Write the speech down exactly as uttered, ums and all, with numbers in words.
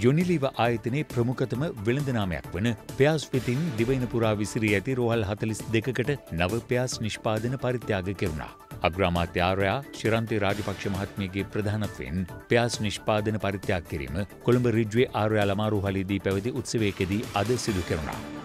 යොනිලිව ආයතනයේ ප්‍රමුඛතම වෙළඳ නාමයක් වන ප්‍යාස් වෙතින් දිවයින පුරා විසිරී ඇති රෝහල් හතළිස් දෙකකට නව ප්‍යාස් නිෂ්පාදන පරිත්‍යාග කෙරුණා. අග්‍රාමාත්‍ය ආර්යා ශිරන්තේ රාජපක්ෂ මහත්මියගේ ප්‍රධානත්වයෙන් ප්‍යාස් නිෂ්පාදන පරිත්‍යාග කිරීම කොළඹ රිජ්වේ ආර්යා ළමා රෝහලේදී පැවති උත්සවයකදී අද සිදු කෙරුණා.